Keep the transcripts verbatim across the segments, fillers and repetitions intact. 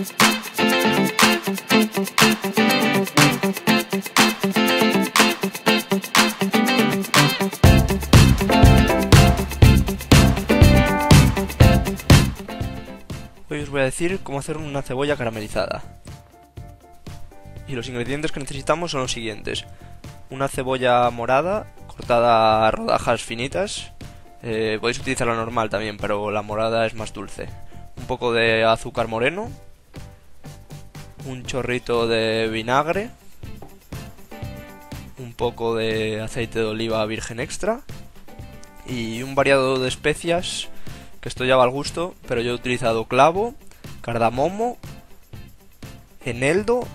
Hoy os voy a decir cómo hacer una cebolla caramelizada. Y los ingredientes que necesitamos son los siguientes: una cebolla morada cortada a rodajas finitas, eh, podéis utilizar la normal también, pero la morada es más dulce. Un poco de azúcar moreno, un chorrito de vinagre, un poco de aceite de oliva virgen extra y un variado de especias, que esto ya va al gusto, pero yo he utilizado clavo, cardamomo, eneldo,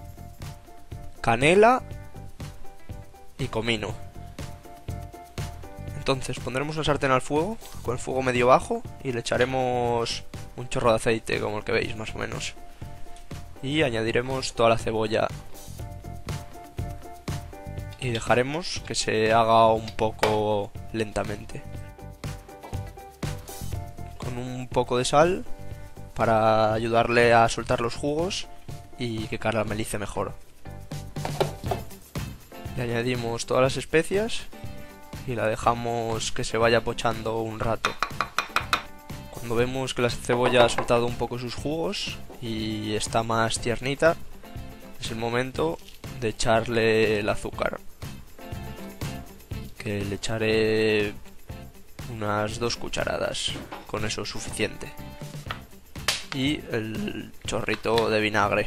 canela y comino. Entonces pondremos la sartén al fuego, con el fuego medio bajo, y le echaremos un chorro de aceite, como el que veis más o menos, y añadiremos toda la cebolla y dejaremos que se haga un poco lentamente, con un poco de sal para ayudarle a soltar los jugos y que caramelice mejor. Le añadimos todas las especias y la dejamos que se vaya pochando un rato. Cuando vemos que la cebolla ha soltado un poco sus jugos y está más tiernita, es el momento de echarle el azúcar, que le echaré unas dos cucharadas, con eso es suficiente, y el chorrito de vinagre.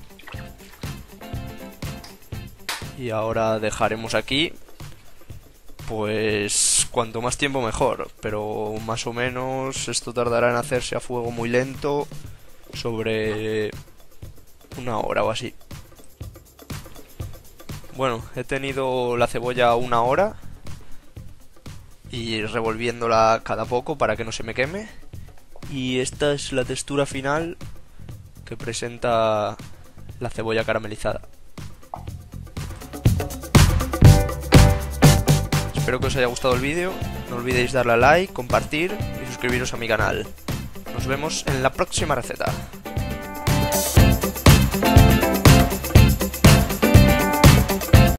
Y ahora dejaremos aquí, pues cuanto más tiempo mejor, pero más o menos esto tardará en hacerse a fuego muy lento sobre una hora o así. Bueno, he tenido la cebolla una hora y revolviéndola cada poco para que no se me queme, y esta es la textura final que presenta la cebolla caramelizada. Espero que os haya gustado el vídeo, no olvidéis darle a like, compartir y suscribiros a mi canal. Nos vemos en la próxima receta.